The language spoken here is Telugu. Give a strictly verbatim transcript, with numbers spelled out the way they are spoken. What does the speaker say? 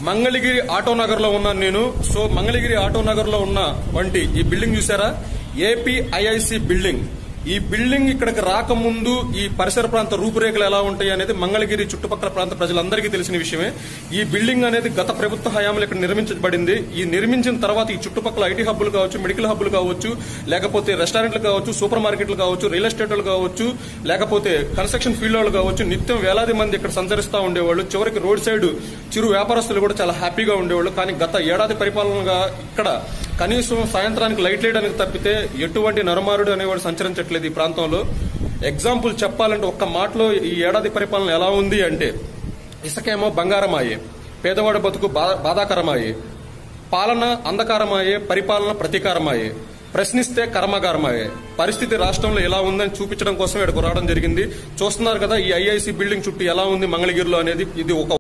మంగళగిరి ఆటో నగర్ లో ఉన్నాను నేను. సో మంగళగిరి ఆటో నగర్ లో ఉన్న వంటి ఈ బిల్డింగ్ చూసారా, ఏపీ ఐఐసి బిల్డింగ్. ఈ బిల్డింగ్ ఇక్కడికి రాకముందు ఈ పరిసర ప్రాంత రూపురేఖలు ఎలా ఉంటాయి అనేది మంగళగిరి చుట్టుపక్కల ప్రాంత ప్రజలందరికీ తెలిసిన విషయమే. ఈ బిల్డింగ్ అనేది గత ప్రభుత్వ హయాంలో ఇక్కడ నిర్మించబడింది. ఈ నిర్మించిన తర్వాత ఈ చుట్టుపక్కల ఐటీ హబ్బులు కావచ్చు, మెడికల్ హబ్బులు కావచ్చు, లేకపోతే రెస్టారెంట్లు కావచ్చు, సూపర్ మార్కెట్లు కావచ్చు, రియల్ ఎస్టేట్లు కావచ్చు, లేకపోతే కన్స్ట్రక్షన్ ఫీల్డ్ వాళ్ళు కావచ్చు, నిత్యం వేలాది మంది ఇక్కడ సంచరిస్తూ ఉండేవాళ్ళు. చివరికి రోడ్ సైడ్ చిరు వ్యాపారస్తులు కూడా చాలా హ్యాపీగా ఉండేవాళ్ళు. కానీ గత ఏడాది పరిపాలనగా ఇక్కడ కనీసం సాయంత్రానికి లైట్ వేయడానికి తప్పితే ఎటువంటి నరమారుడు అనేవాడు సంచరించట్లేదు ఈ ప్రాంతంలో. ఎగ్జాంపుల్ చెప్పాలంటే ఒక్క మాటలో ఈ ఏడాది పరిపాలన ఎలా ఉంది అంటే, ఇసుకేమో బంగారమాయే, పేదవాడి బతుకు బాధాకరమాయే, పాలన అంధకారమాయే, పరిపాలన ప్రతీకారమాయే, ప్రశ్నిస్తే కర్మాగారమాయే. పరిస్థితి రాష్ట్రంలో ఎలా ఉందని చూపించడం కోసం ఇక్కడికి రావడం జరిగింది. చూస్తున్నారు కదా ఈ ఐఐసి బిల్డింగ్ చుట్టూ ఎలా ఉంది మంగళగిరిలో అనేది. ఇది ఒక